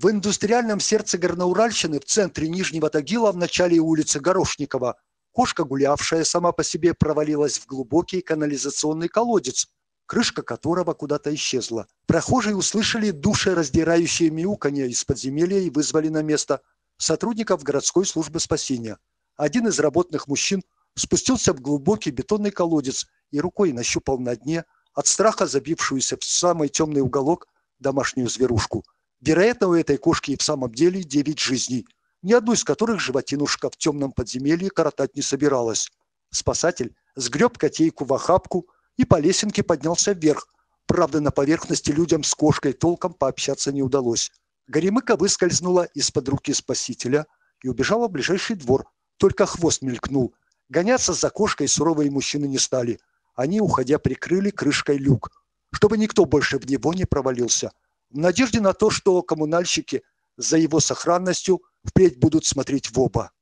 В индустриальном сердце Горноуральщины, в центре Нижнего Тагила, в начале улицы Горошникова, кошка, гулявшая сама по себе, провалилась в глубокий канализационный колодец, крышка которого куда-то исчезла. Прохожие услышали душераздирающее мяуканье из подземелья и вызвали на место сотрудников городской службы спасения. Один из работных мужчин спустился в глубокий бетонный колодец и рукой нащупал на дне от страха забившуюся в самый темный уголок домашнюю зверушку. Вероятно, у этой кошки и в самом деле 9 жизней, ни одну из которых животинушка в темном подземелье коротать не собиралась. Спасатель сгреб котейку в охапку и по лесенке поднялся вверх. Правда, на поверхности людям с кошкой толком пообщаться не удалось. Горемыка выскользнула из-под руки спасителя и убежала в ближайший двор. Только хвост мелькнул. Гоняться за кошкой суровые мужчины не стали. Они, уходя, прикрыли крышкой люк, чтобы никто больше в него не провалился, в надежде на то, что коммунальщики за его сохранностью впредь будут смотреть в оба.